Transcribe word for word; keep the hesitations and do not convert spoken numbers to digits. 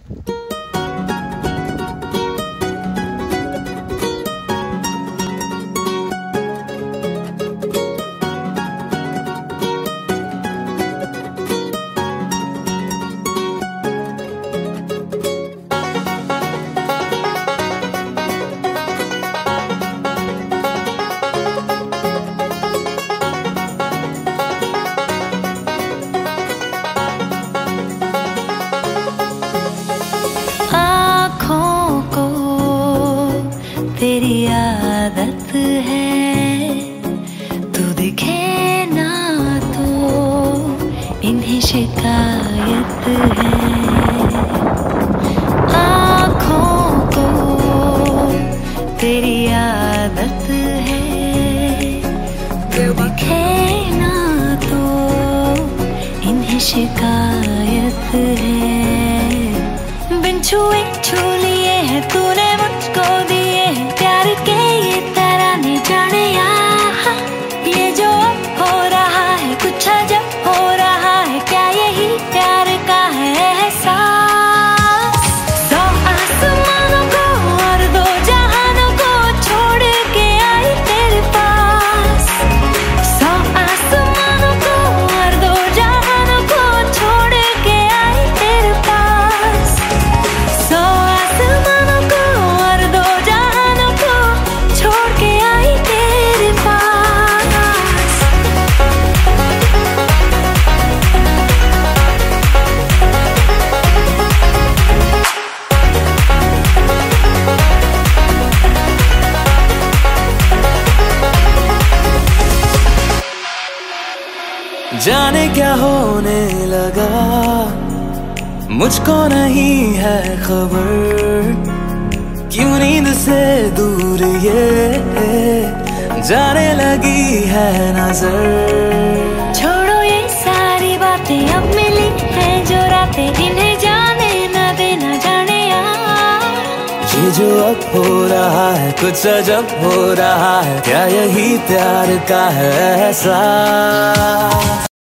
तेरी आदत है तू दिखे ना तो इन्हें शिकायत है। आँखों को तेरी आदत है तू दिखे ना तो इन्हें शिकायत है। बिन छुए छू लिए है तूने मुझको दिए हैं प्यार के ये तराने जाने यहाँ। ये जो हो रहा है कुछ अजब हो रहा है, क्या यही प्यार का है एहसास। सौ आसमानों को और दो जहानों को छोड़ के आई तेरे पास। सौ आसमानों को और दो जहानों को छोड़ के आई तेरे पास। सौ आसमानों को और दो जहानों को छोड़ के आई तेरे पास। जाने क्या होने लगा मुझको नहीं है खबर, क्यों नींद से दूर ये जाने लगी है नजर। छोड़ो ये सारी बातें, अब मिली है जो रातें इन्हें जाने न देना जाने यार। ये जो अब हो रहा है कुछ अजब हो रहा है, क्या यही प्यार का है एहसास।